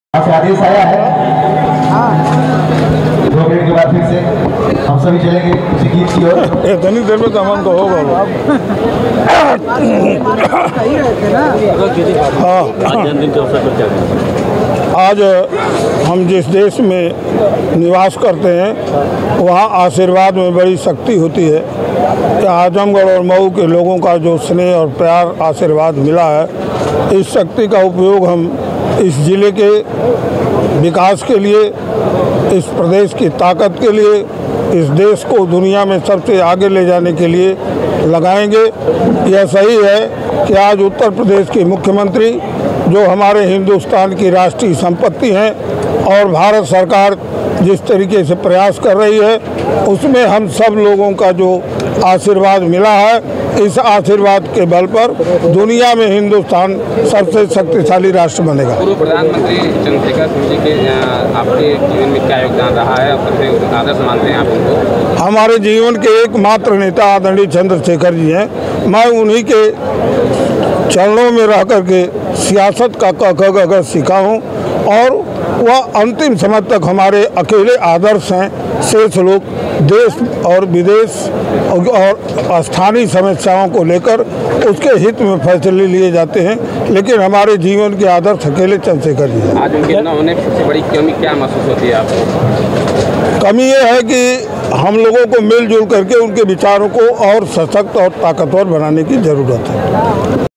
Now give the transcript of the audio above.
से आदेश आया है 2 मिनट के बाद फिर से हम सभी चलेंगे उसी गीत की ओर। इतनी देर में तमाम को होगा आज हम जिस देश में निवास करते हैं वहाँ आशीर्वाद में बड़ी शक्ति होती है कि आजमगढ़ और मऊ के लोगों का जो स्नेह और प्यार आशीर्वाद मिला है, इस शक्ति का उपयोग हम इस ज़िले के विकास के लिए, इस प्रदेश की ताकत के लिए, इस देश को दुनिया में सबसे आगे ले जाने के लिए लगाएंगे। यह सही है कि आज उत्तर प्रदेश के मुख्यमंत्री जो हमारे हिंदुस्तान की राष्ट्रीय संपत्ति हैं और भारत सरकार जिस तरीके से प्रयास कर रही है उसमें हम सब लोगों का जो आशीर्वाद मिला है, इस आशीर्वाद के बल पर दुनिया में हिंदुस्तान सबसे शक्तिशाली राष्ट्र बनेगा। पूर्व प्रधानमंत्री चंद्रशेखर सिंह जी के आपके जीवन में क्या योगदान रहा है और कैसे आदर्श मानते हैं आप उनको? हमारे जीवन के एकमात्र नेता आदरणीय चंद्रशेखर जी हैं। मैं उन्हीं के चरणों में रह करके सियासत का क ख सीखा हूँ और वह अंतिम समय तक हमारे अकेले आदर्श हैं। शेष लोग देश और विदेश और स्थानीय समस्याओं को लेकर उसके हित में फैसले लिए जाते हैं, लेकिन हमारे जीवन के आदर्श अकेले चंद्रशेखर जी हैं। आज उनके न होने की सबसे बड़ी कमी क्या महसूस होती है आपको? कमी ये है कि हम लोगों को मिलजुल करके उनके विचारों को और सशक्त और ताकतवर बनाने की ज़रूरत है।